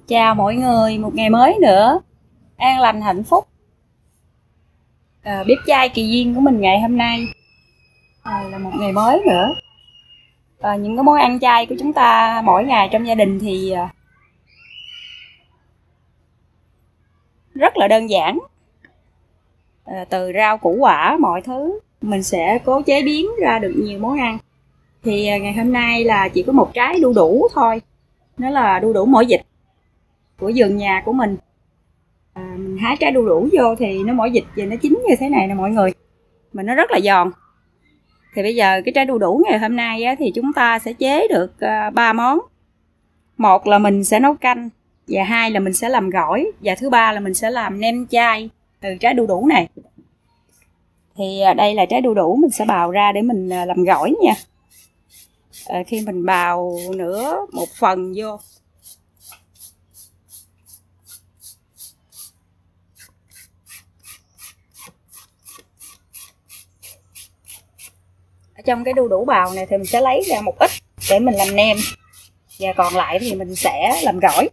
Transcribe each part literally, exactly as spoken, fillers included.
Chào mọi người, một ngày mới nữa an lành hạnh phúc. à, Bếp chay Kỳ Duyên của mình ngày hôm nay à, là một ngày mới nữa. à, Những cái món ăn chay của chúng ta mỗi ngày trong gia đình thì à, rất là đơn giản. à, Từ rau củ quả mọi thứ mình sẽ cố chế biến ra được nhiều món ăn. Thì à, ngày hôm nay là chỉ có một trái đu đủ thôi. Nó là đu đủ mỗi vịt của vườn nhà của mình. à, Mình hái trái đu đủ vô thì nó mỗi vịt và nó chín như thế này nè mọi người, mà nó rất là giòn. Thì bây giờ cái trái đu đủ ngày hôm nay á, thì chúng ta sẽ chế được ba uh, món. Một là mình sẽ nấu canh, và hai là mình sẽ làm gỏi, và thứ ba là mình sẽ làm nem chay từ trái đu đủ này. Thì uh, đây là trái đu đủ mình sẽ bào ra để mình uh, làm gỏi nha. uh, Khi mình bào nửa một phần vô, ở trong cái đu đủ bào này thì mình sẽ lấy ra một ít để mình làm nem, và còn lại thì mình sẽ làm gỏi.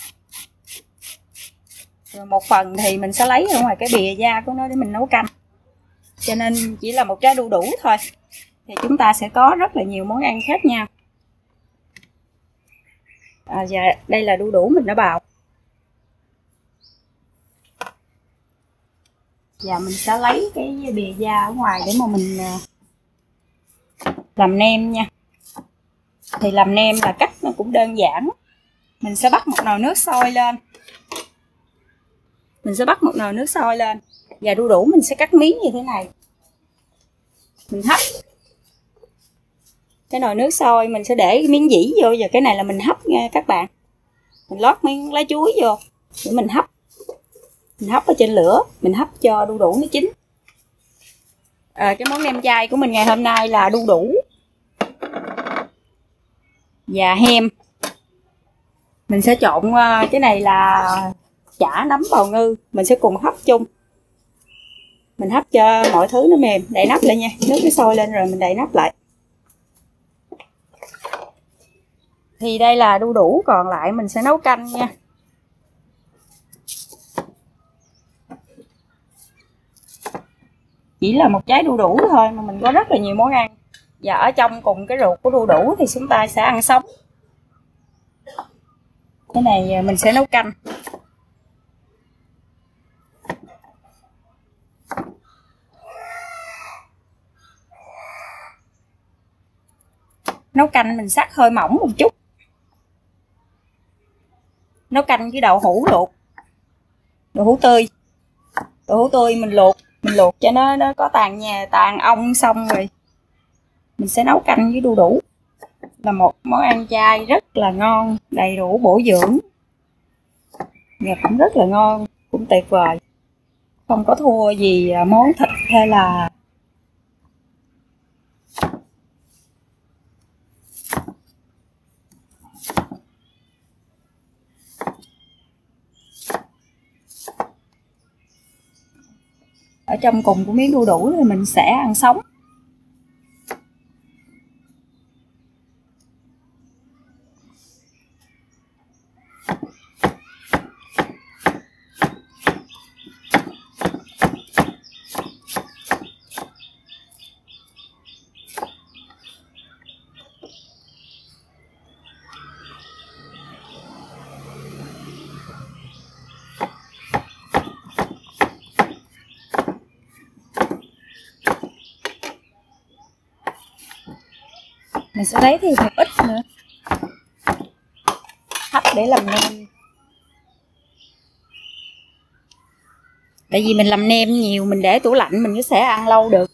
Rồi một phần thì mình sẽ lấy ở ngoài cái bìa da của nó để mình nấu canh. Cho nên chỉ là một trái đu đủ thôi thì chúng ta sẽ có rất là nhiều món ăn khác nhau. à, Và đây là đu đủ mình đã bào, và mình sẽ lấy cái bìa da ở ngoài để mà mình làm nem nha. Thì làm nem là cách nó cũng đơn giản. Mình sẽ bắt một nồi nước sôi lên. Mình sẽ bắt một nồi nước sôi lên và đu đủ mình sẽ cắt miếng như thế này. Mình hấp cái nồi nước sôi, mình sẽ để cái miếng dĩ vô, và cái này là mình hấp nha các bạn. Mình lót miếng lá chuối vô để mình hấp. Mình hấp ở trên lửa, mình hấp cho đu đủ nó chín. à, Cái món nem chay của mình ngày hôm nay là đu đủ và hem. Mình sẽ trộn cái này là chả nấm bào ngư, mình sẽ cùng hấp chung. Mình hấp cho mọi thứ nó mềm, đậy nắp lại nha. Nước nó sôi lên rồi mình đậy nắp lại. Thì đây là đu đủ, còn lại mình sẽ nấu canh nha. Chỉ là một trái đu đủ thôi mà mình có rất là nhiều món ăn. Và ở trong cùng cái ruột của đu đủ thì chúng ta sẽ ăn sống. Cái này mình sẽ nấu canh. Nấu canh mình sắc hơi mỏng một chút. Nấu canh với đậu hũ luộc, đậu hũ tươi. Đậu hũ tươi mình luộc, mình luộc cho nó nó có tàn nhà tàn ong, xong rồi mình sẽ nấu canh với đu đủ. Là một món ăn chay rất là ngon, đầy đủ bổ dưỡng, và cũng rất là ngon, cũng tuyệt vời. Không có thua gì món thịt hay là ở trong cùng của miếng đu đủ thì mình sẽ ăn sống. Mình sẽ lấy thêm một ít nữa, hấp để làm nem. Tại vì mình làm nem nhiều, mình để tủ lạnh mình sẽ ăn lâu được.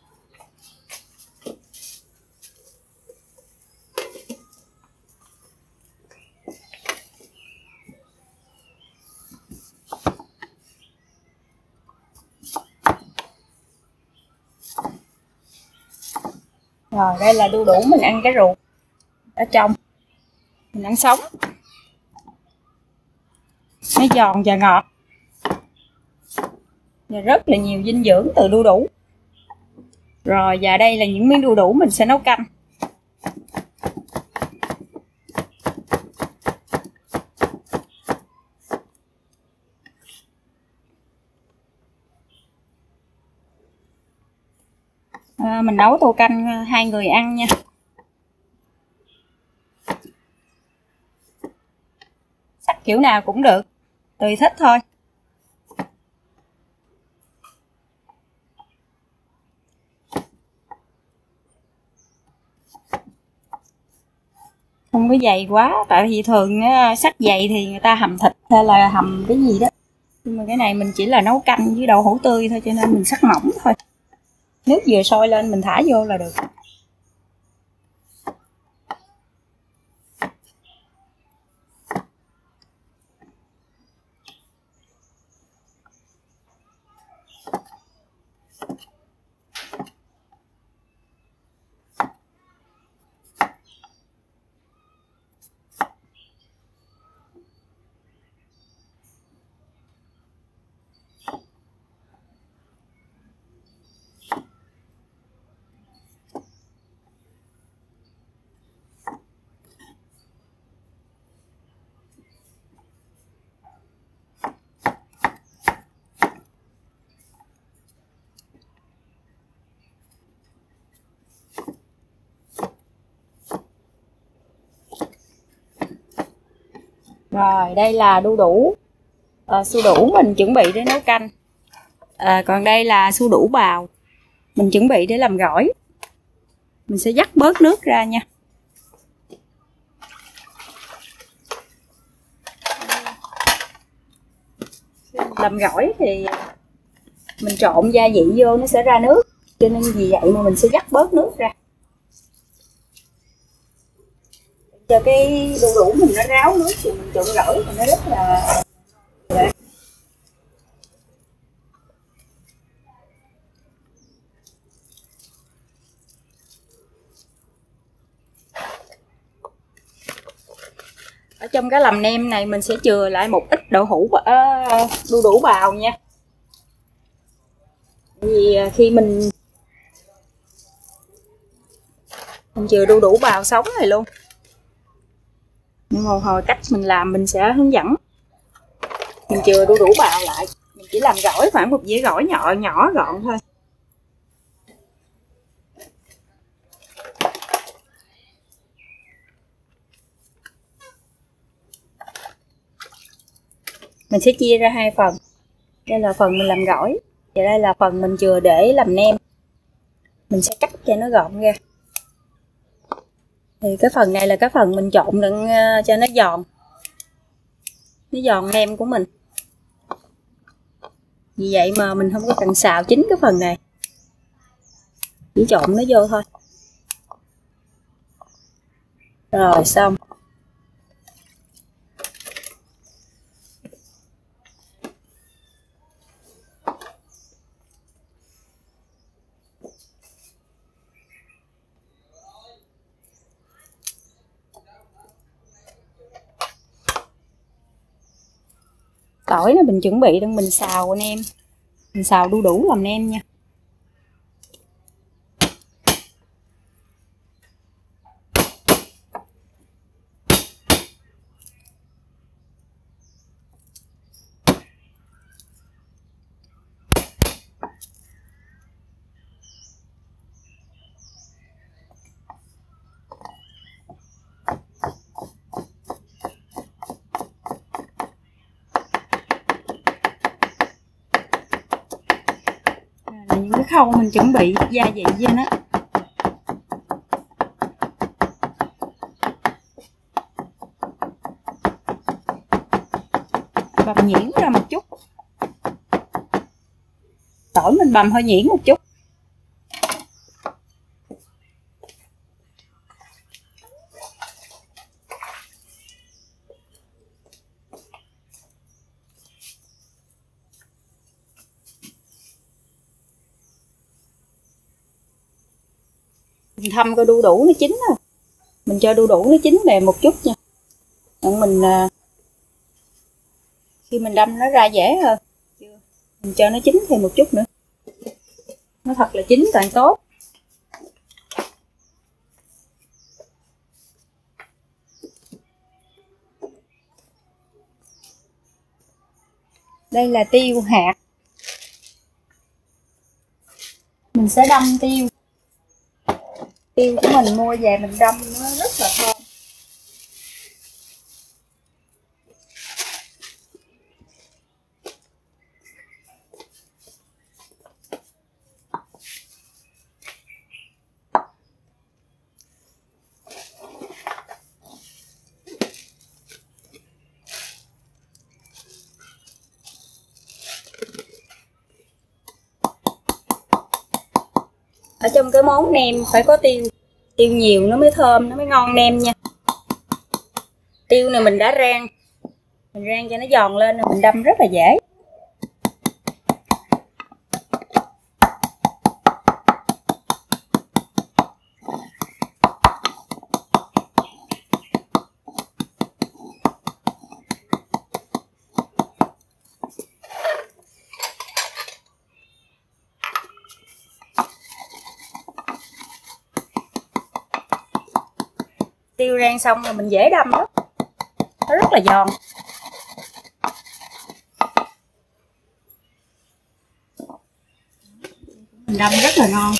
Rồi đây là đu đủ mình ăn cái ruột ở trong, mình ăn sống, nó giòn và ngọt, và rất là nhiều dinh dưỡng từ đu đủ. Rồi và đây là những miếng đu đủ mình sẽ nấu canh. mình nấu tô canh hai người ăn nha. Sắc kiểu nào cũng được, tùy thích thôi. Không có dày quá, tại vì thường sắc dày thì người ta hầm thịt hay là hầm cái gì đó. Nhưng mà cái này mình chỉ là nấu canh với đậu hũ tươi thôi, cho nên mình sắc mỏng thôi. Nước vừa sôi lên mình thả vô là được. Rồi đây là đu đủ, à, su đủ mình chuẩn bị để nấu canh. À, còn đây là su đủ bào, mình chuẩn bị để làm gỏi. Mình sẽ vắt bớt nước ra nha. Làm gỏi thì mình trộn gia vị vô nó sẽ ra nước, cho nên vì vậy mà mình sẽ vắt bớt nước ra cho cái đu đủ mình nó ráo nước, thì mình trộn gỏi thì nó rất là dễ. Ở trong cái làm nem này mình sẽ chừa lại một ít đậu hũ uh, đu đủ bào nha. Vì khi mình mình chừa đu đủ bào sống này luôn. Nhưng mà hồi cách mình làm mình sẽ hướng dẫn. Mình chừa đu đủ bào lại, mình chỉ làm gỏi khoảng một dĩa gỏi nhỏ nhỏ gọn thôi. Mình sẽ chia ra hai phần. Đây là phần mình làm gỏi, và đây là phần mình chừa để làm nem. Mình sẽ cắt cho nó gọn ra. Thì cái phần này là cái phần mình trộn đựng cho nó giòn, nó giòn nem của mình. Vì vậy mà mình không có cần xào chín cái phần này, chỉ trộn nó vô thôi. Rồi xong. Tỏi là mình chuẩn bị để mình xào nem, mình xào đu đủ làm nem nha. Là những cái khâu mình chuẩn bị gia vị cho nó. Bằm nhuyễn ra một chút. Tỏi mình bằm hơi nhuyễn một chút. Mình thăm coi đu đủ nó chín rồi. Mình cho đu đủ nó chín mềm một chút nha. Còn mình khi mình đâm nó ra dễ hơn. Mình cho nó chín thêm một chút nữa. Nó thật là chín càng tốt. Đây là tiêu hạt. Mình sẽ đâm tiêu Tiêu của mình mua về mình đâm nó rất là thơm. Ở trong cái món nem phải có tiêu, tiêu nhiều nó mới thơm, nó mới ngon nem nha. Tiêu này mình đã rang, mình rang cho nó giòn lên rồi mình đâm rất là dễ. Tiêu rang xong rồi mình dễ đâm lắm, nó rất là giòn. Mình đâm rất là ngon.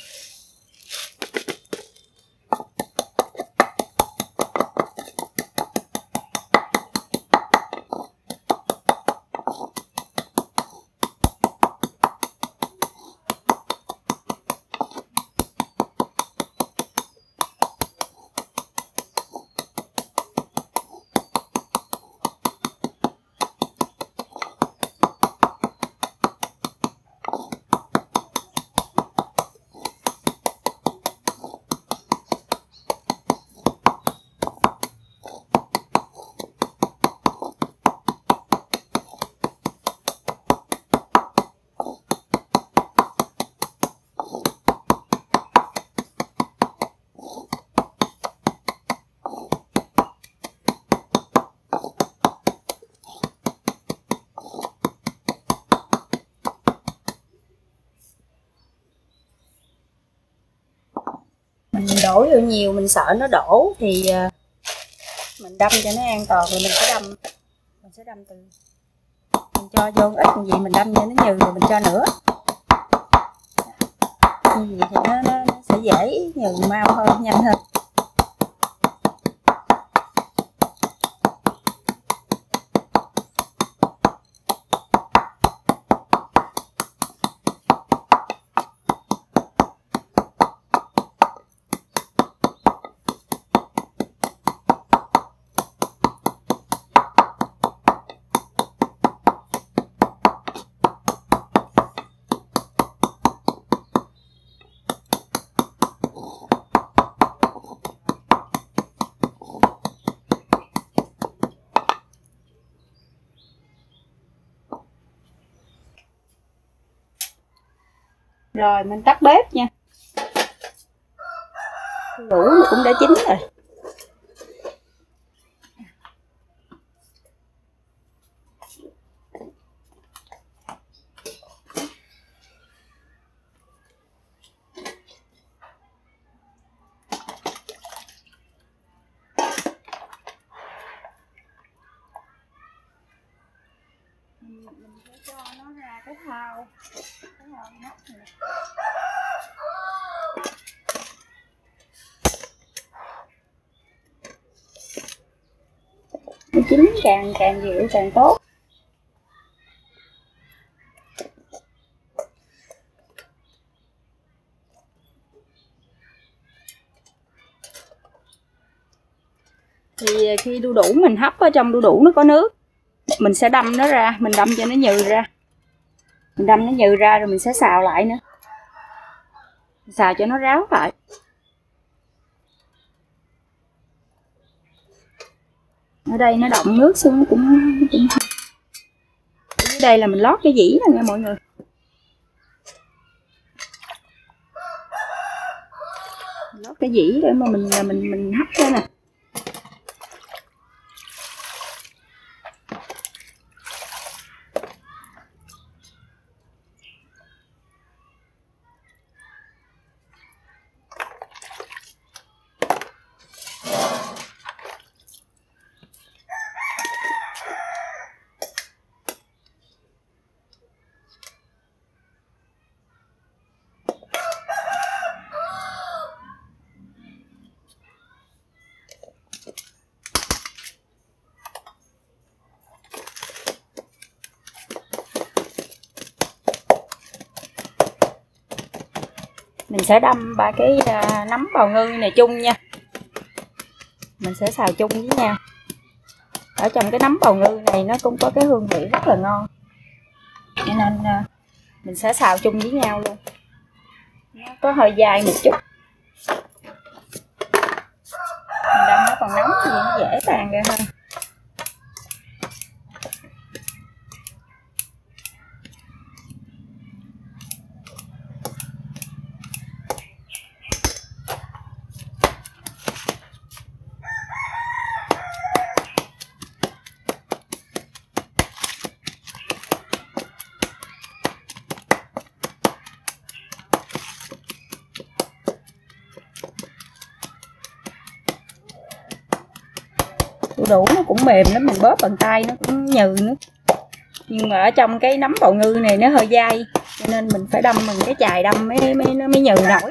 Mình đổ vô nhiều mình sợ nó đổ thì mình đâm cho nó an toàn rồi mình sẽ đâm mình sẽ đâm từ mình cho vô ít như vậy mình đâm cho nó nhừ rồi mình cho nữa, như vậy thì nó, nó, nó sẽ dễ nhừ mau hơn, nhanh hơn. Rồi mình tắt bếp nha. Đu đủ cũng đã chín rồi. Mình sẽ cho nó ra cái thau, cái thau nắp này. Nó chín càng càng dịu càng tốt. Thì khi đu đủ mình hấp ở trong đu đủ nó có nước, mình sẽ đâm nó ra, mình đâm cho nó nhừ ra, mình đâm nó nhừ ra rồi mình sẽ xào lại nữa, xào cho nó ráo lại. Ở đây nó động nước xuống nó cũng, cũng... Ở dưới đây là mình lót cái dĩ rồi nha mọi người. Mình lót cái dĩ để mà mình mình mình hấp ra nè. Mình sẽ đâm ba cái nấm bào ngư này chung nha. Mình sẽ xào chung với nhau. Ở trong cái nấm bào ngư này nó cũng có cái hương vị rất là ngon, cho nên mình sẽ xào chung với nhau luôn. Nó có hơi dai một chút. Mình đâm nó còn nóng thì nó dễ tan ra hơn. Đu đủ nó cũng mềm lắm, mình bóp bằng tay nó cũng nhừ nữa. Nhưng mà ở trong cái nấm bào ngư này nó hơi dai, cho nên mình phải đâm bằng cái chài đâm mới, mới, nó mới nhừ nổi.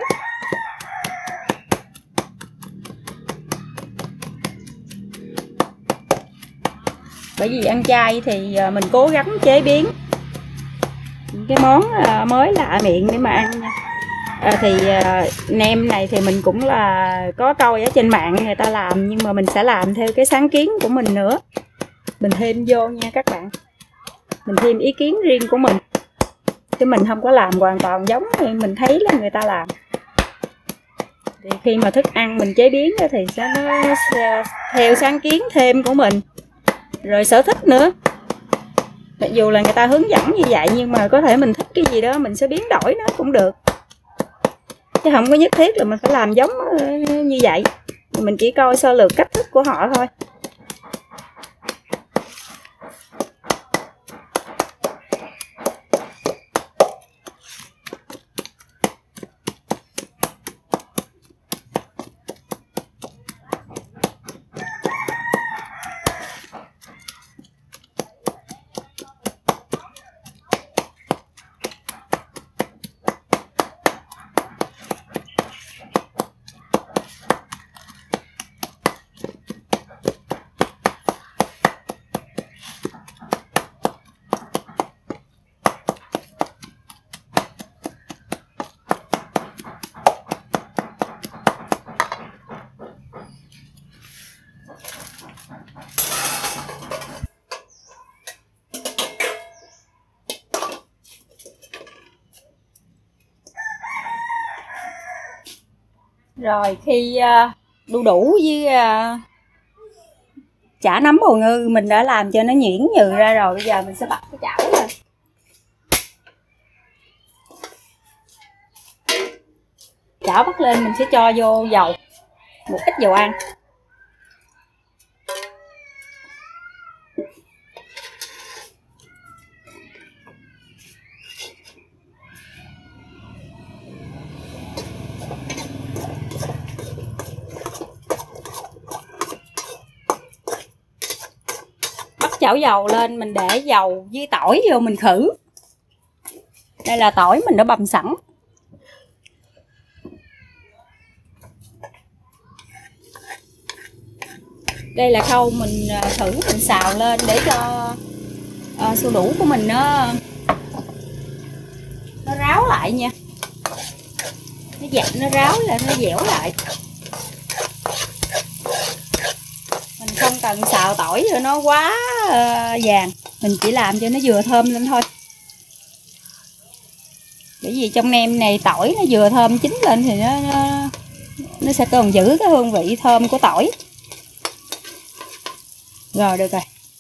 Bởi vì ăn chay thì mình cố gắng chế biến những cái món mới lạ miệng để mà ăn nha. À, thì à, nem này thì mình cũng là có coi ở trên mạng người ta làm, nhưng mà mình sẽ làm theo cái sáng kiến của mình nữa. Mình thêm vô nha các bạn. Mình thêm ý kiến riêng của mình, chứ mình không có làm hoàn toàn giống như mình thấy là người ta làm. Thì khi mà thức ăn mình chế biến thì sẽ nó theo sáng kiến thêm của mình, rồi sở thích nữa. Mặc dù là người ta hướng dẫn như vậy, nhưng mà có thể mình thích cái gì đó mình sẽ biến đổi nó cũng được, chứ không có nhất thiết là mình phải làm giống như vậy. Mình chỉ coi sơ lược cách thức của họ thôi. Rồi khi đu đủ với chả nấm bào ngư mình đã làm cho nó nhuyễn nhừ ra rồi, bây giờ mình sẽ bật cái chảo lên. Chảo bắt lên mình sẽ cho vô dầu, một ít dầu ăn. Chảo dầu lên, mình để dầu với tỏi vô mình khử. Đây là tỏi mình đã bằm sẵn. Đây là khâu mình thử mình xào lên để cho uh, xô đủ của mình nó nó ráo lại nha. Nó dặn nó ráo lại, nó dẻo lại. Mình không cần xào tỏi cho nó quá uh, vàng, mình chỉ làm cho nó vừa thơm lên thôi. Bởi vì trong nem này tỏi nó vừa thơm chín lên thì nó nó, nó sẽ còn giữ cái hương vị thơm của tỏi. Rồi được rồi.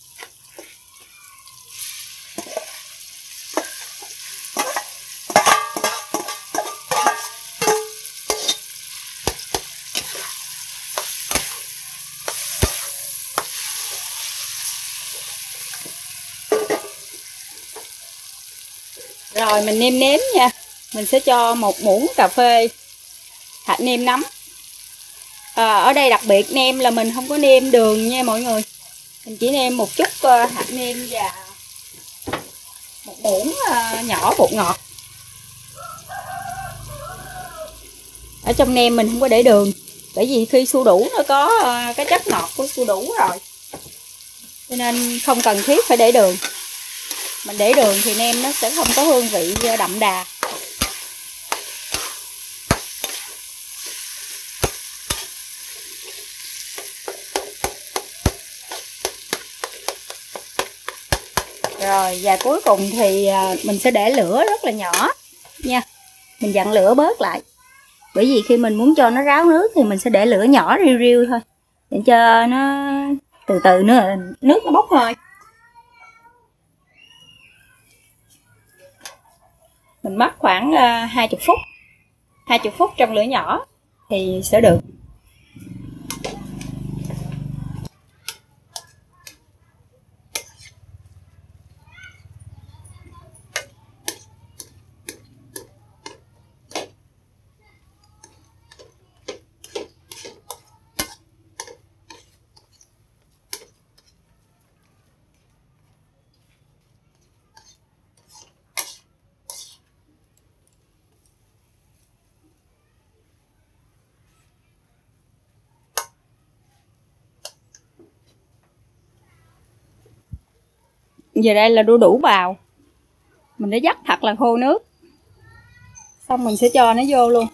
Rồi mình nêm nếm nha. Mình sẽ cho một muỗng cà phê hạt nêm nấm. À, ở đây đặc biệt nêm là mình không có nêm đường nha mọi người. Mình chỉ nêm một chút uh, hạt nêm và một muỗng uh, nhỏ bột ngọt. Ở trong nem mình không có để đường, bởi vì khi xu đủ nó có uh, cái chất ngọt của xu đủ rồi, cho nên không cần thiết phải để đường. Mình để đường thì nem nó sẽ không có hương vị đậm đà. Rồi và cuối cùng thì mình sẽ để lửa rất là nhỏ nha. Mình dặn lửa bớt lại. Bởi vì khi mình muốn cho nó ráo nước thì mình sẽ để lửa nhỏ riu riu thôi, để cho nó từ từ nữa nước nó bốc hơi. Mình mất khoảng hai mươi phút, hai mươi phút trong lửa nhỏ thì sẽ được. Giờ đây là đu đủ bào. Mình đã vắt thật là khô nước. Xong mình sẽ cho nó vô luôn.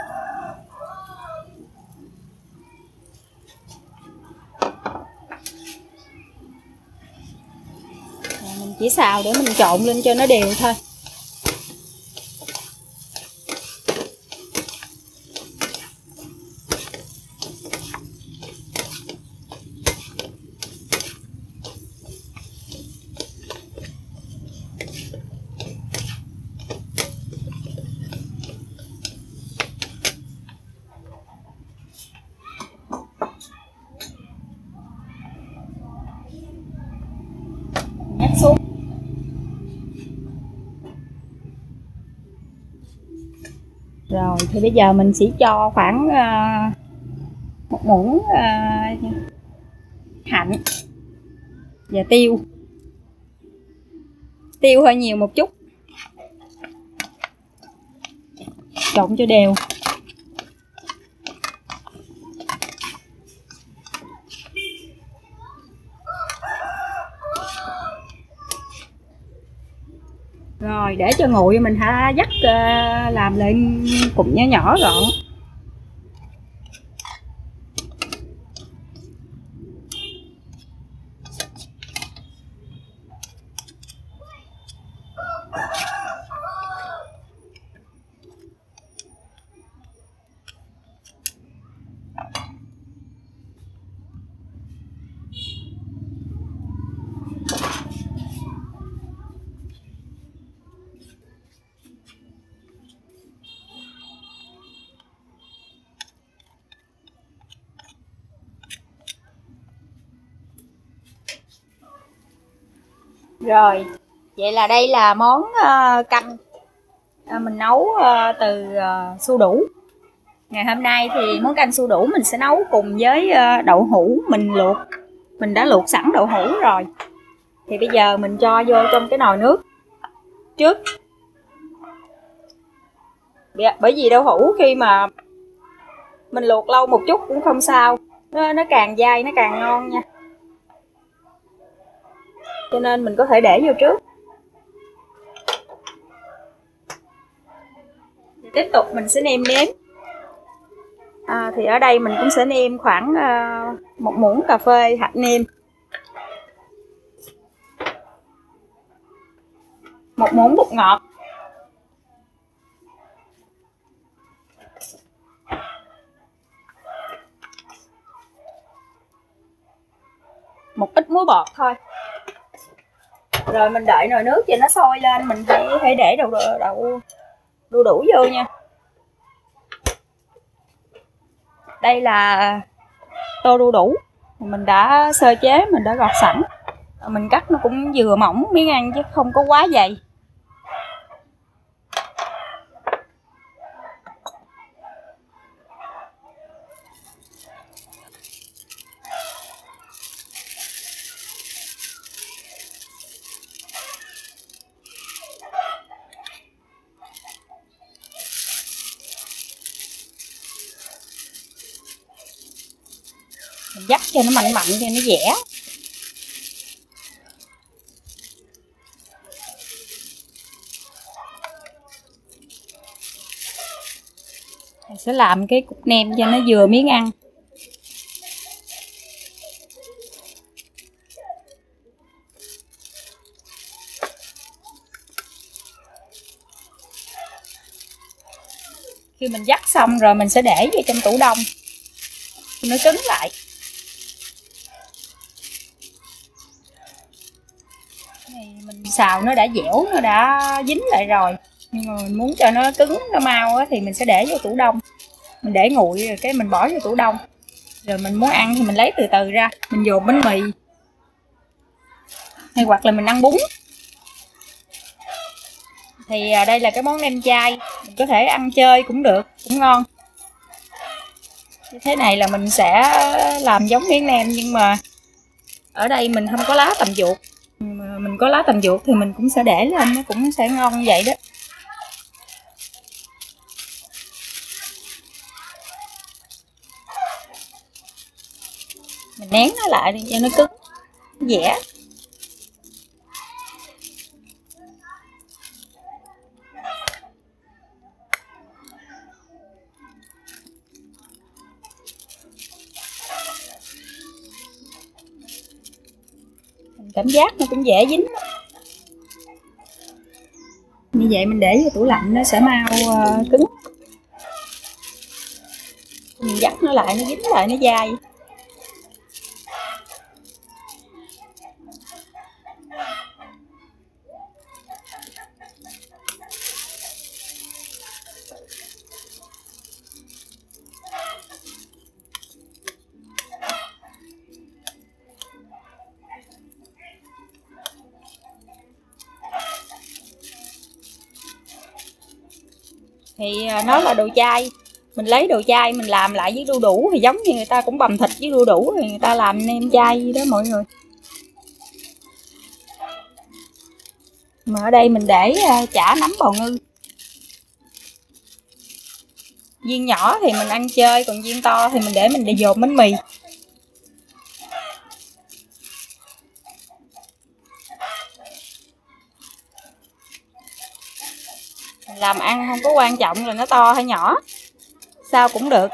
Rồi mình chỉ xào để mình trộn lên cho nó đều thôi. Nhắc xuống. Rồi thì bây giờ mình sẽ cho khoảng uh, một muỗng uh, hạnh và tiêu. Tiêu hơi nhiều một chút. Trộn cho đều. Rồi để cho nguội mình hãy dắt uh, làm lên cụm nhỏ nhỏ gọn. Rồi, vậy là đây là món uh, canh uh, mình nấu uh, từ uh, su đủ. Ngày hôm nay thì món canh su đủ mình sẽ nấu cùng với uh, đậu hũ mình luộc. Mình đã luộc sẵn đậu hũ rồi. Thì bây giờ mình cho vô trong cái nồi nước trước. Bởi vì đậu hũ khi mà mình luộc lâu một chút cũng không sao, Nó, nó càng dai nó càng ngon nha. Cho nên mình có thể để vô trước. Tiếp tục mình sẽ nêm nếm. À, thì ở đây mình cũng sẽ nêm khoảng uh, một muỗng cà phê hạt nêm, một muỗng bột ngọt, một ít muối bọt thôi. Rồi mình đợi nồi nước cho nó sôi lên, mình hãy hãy để đậu đậu đu đủ vô nha. Đây là tô đu đủ mình đã sơ chế, mình đã gọt sẵn. Mình cắt nó cũng vừa mỏng miếng ăn chứ không có quá dày. Mình dắt cho nó mạnh mạnh cho nó dẻ. Mình sẽ làm cái cục nem cho nó vừa miếng ăn. Khi mình vắt xong rồi mình sẽ để vào trong tủ đông nó cứng lại. Này mình xào nó đã dẻo, nó đã dính lại rồi, nhưng mà mình muốn cho nó cứng nó mau á, thì mình sẽ để vô tủ đông. Mình để nguội rồi cái mình bỏ vô tủ đông, rồi mình muốn ăn thì mình lấy từ từ ra, mình dồn bánh mì hay hoặc là mình ăn bún. Thì đây là cái món nem chay, mình có thể ăn chơi cũng được, cũng ngon. Thế này là mình sẽ làm giống miếng nem, nhưng mà ở đây mình không có lá tầm ruột. Mình có lá tầm ruột thì mình cũng sẽ để lên, nó cũng sẽ ngon như vậy đó. Mình nén nó lại đi cho nó cứng, dẻ. Cảm giác nó cũng dễ dính đó. Như vậy mình để vô tủ lạnh nó sẽ mau uh, cứng. Mình dắt nó lại, nó dính lại, nó dai. Thì nó là đồ chay, mình lấy đồ chay mình làm lại với đu đủ, thì giống như người ta cũng bằm thịt với đu đủ thì người ta làm nem chay đó mọi người. Mà ở đây mình để chả nấm bào ngư. Viên nhỏ thì mình ăn chơi, còn viên to thì mình để mình để dồn bánh mì. Làm ăn không có quan trọng là nó to hay nhỏ, sao cũng được.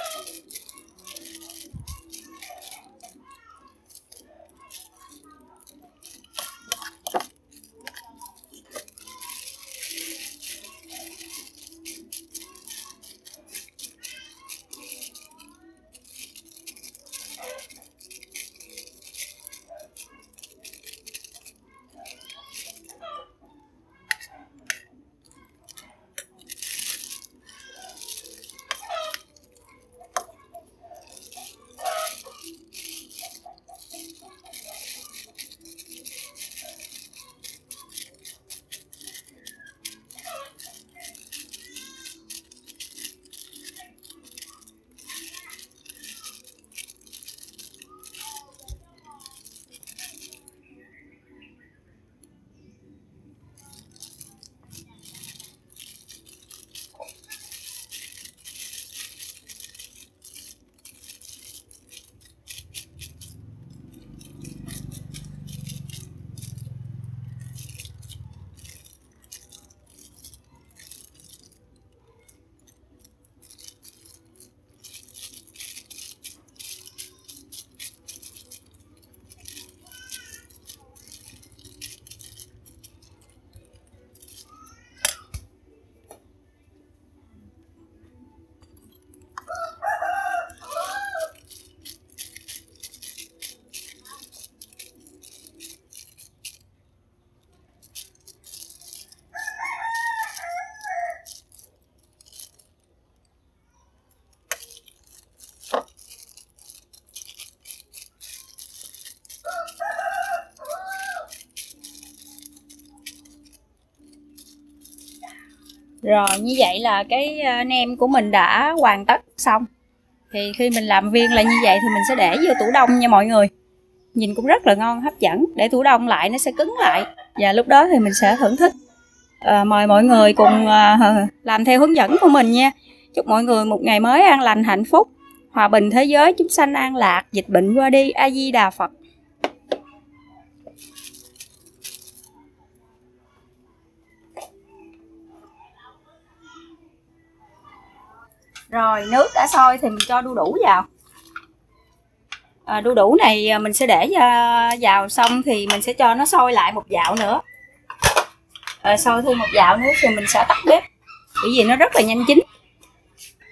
Rồi như vậy là cái nem của mình đã hoàn tất xong. Thì khi mình làm viên lại như vậy thì mình sẽ để vô tủ đông nha mọi người. Nhìn cũng rất là ngon, hấp dẫn. Để tủ đông lại nó sẽ cứng lại, và lúc đó thì mình sẽ thưởng thức. à, Mời mọi người cùng à, làm theo hướng dẫn của mình nha. Chúc mọi người một ngày mới an lành, hạnh phúc, hòa bình thế giới, chúng sanh an lạc, dịch bệnh qua đi. A Di Đà Phật. Rồi nước đã sôi thì mình cho đu đủ vào. à, Đu đủ này mình sẽ để vào xong thì mình sẽ cho nó sôi lại một dạo nữa. à, Sôi thêm một dạo nữa thì mình sẽ tắt bếp, bởi vì nó rất là nhanh chín.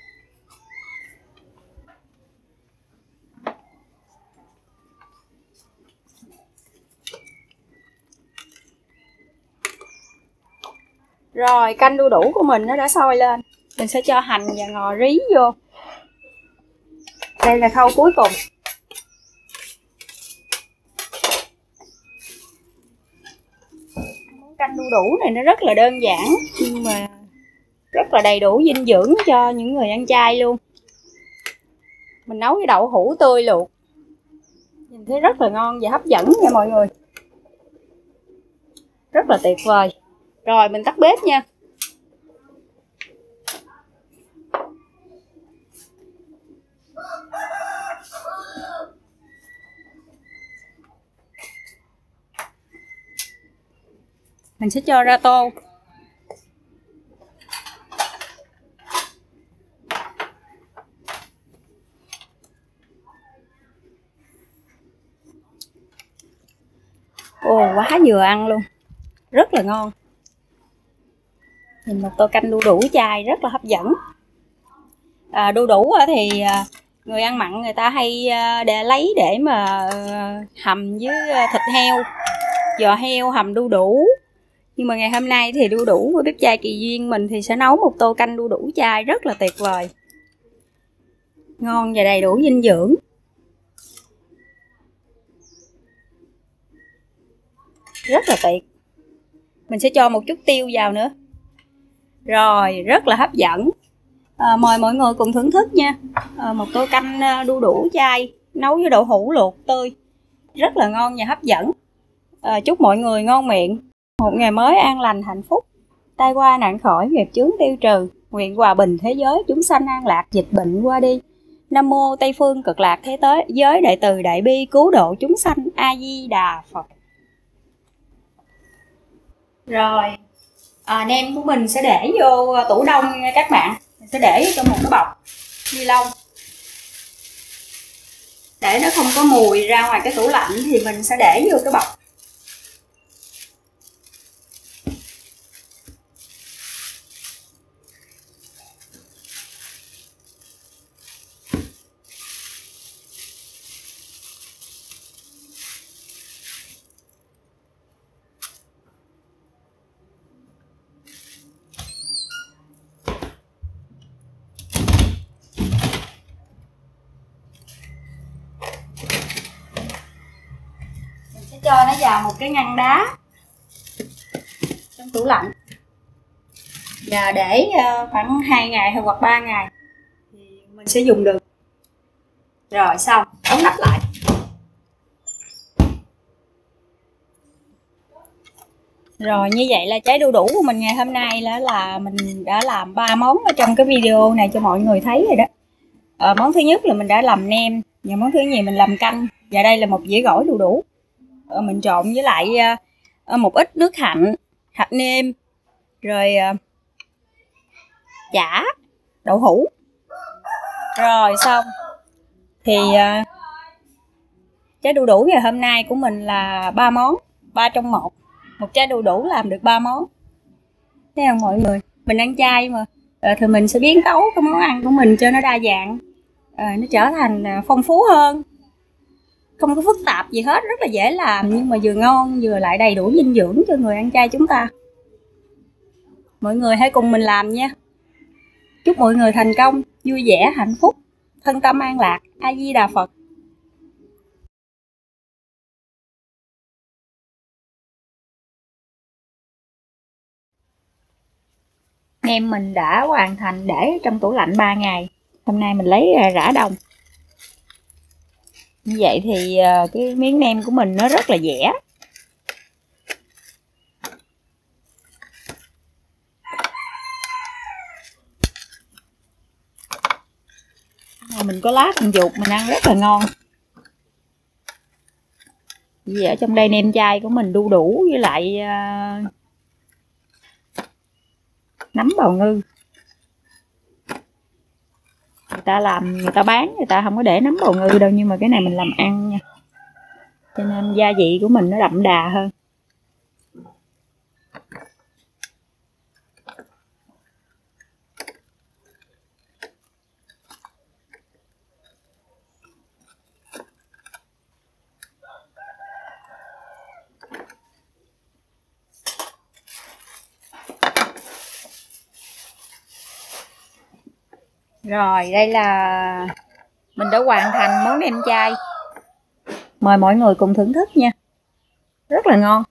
Rồi canh đu đủ của mình nó đã sôi lên. Mình sẽ cho hành và ngò rí vô. Đây là khâu cuối cùng. Món canh đu đủ này nó rất là đơn giản nhưng mà rất là đầy đủ dinh dưỡng cho những người ăn chay luôn. Mình nấu với đậu hũ tươi luộc. Nhìn thấy rất là ngon và hấp dẫn nha mọi người. Rất là tuyệt vời. Rồi mình tắt bếp nha. Mình sẽ cho ra tô. Ồ, quá vừa ăn luôn. Rất là ngon. Nhìn một tô canh đu đủ chay rất là hấp dẫn. À, đu đủ thì người ăn mặn người ta hay để lấy để mà hầm với thịt heo, giò heo hầm đu đủ. Nhưng mà ngày hôm nay thì đu đủ của bếp chay Kỳ Duyên mình thì sẽ nấu một tô canh đu đủ chay rất là tuyệt vời. Ngon và đầy đủ dinh dưỡng. Rất là tuyệt. Mình sẽ cho một chút tiêu vào nữa. Rồi, rất là hấp dẫn. À, mời mọi người cùng thưởng thức nha. À, một tô canh đu đủ chay nấu với đậu hũ luộc tươi. Rất là ngon và hấp dẫn. À, chúc mọi người ngon miệng. Một ngày mới an lành hạnh phúc. Tai qua nạn khỏi, nghiệp chướng tiêu trừ. Nguyện hòa bình thế giới, chúng sanh an lạc, dịch bệnh qua đi. Nam mô Tây phương cực lạc thế tới, giới đại từ đại bi cứu độ chúng sanh. A Di Đà Phật. Rồi, à, nem của mình sẽ để vô tủ đông nha các bạn. Mình sẽ để trong một cái bọc ni lông để nó không có mùi ra ngoài cái tủ lạnh thì mình sẽ để vô cái bọc. Cho nó vào một cái ngăn đá trong tủ lạnh và để khoảng hai ngày hoặc ba ngày thì mình sẽ dùng được. Rồi xong, đóng nắp lại. Rồi như vậy là trái đu đủ của mình ngày hôm nay là là mình đã làm ba món ở trong cái video này cho mọi người thấy rồi đó. À, món thứ nhất là mình đã làm nem, và món thứ nhì mình làm canh, và đây là một dĩa gỏi đu đủ. À, mình trộn với lại à, một ít nước hạnh, hạt nêm, rồi à, chả, đậu hũ. Rồi xong thì à, trái đu đủ ngày hôm nay của mình là ba món, ba trong một. Một trái đu đủ làm được ba món. Thấy không mọi người? Mình ăn chay mà. À, thì mình sẽ biến tấu cái món ăn của mình cho nó đa dạng. À, nó trở thành phong phú hơn. Không có phức tạp gì hết, rất là dễ làm nhưng mà vừa ngon vừa lại đầy đủ dinh dưỡng cho người ăn chay chúng ta. Mọi người hãy cùng mình làm nha. Chúc mọi người thành công, vui vẻ, hạnh phúc, thân tâm an lạc. A Di Đà Phật. Nem mình đã hoàn thành để trong tủ lạnh ba ngày. Hôm nay mình lấy rã đông. Như vậy thì cái miếng nem của mình nó rất là dẻ. Mình có lá thần dục mình ăn rất là ngon. Vì ở trong đây nem chay của mình đu đủ với lại uh, nấm bào ngư. Người ta làm, người ta bán, người ta không có để nấm bào ngư đâu, nhưng mà cái này mình làm ăn nha. Cho nên gia vị của mình nó đậm đà hơn. Rồi, đây là mình đã hoàn thành món nem chay. Mời mọi người cùng thưởng thức nha. Rất là ngon.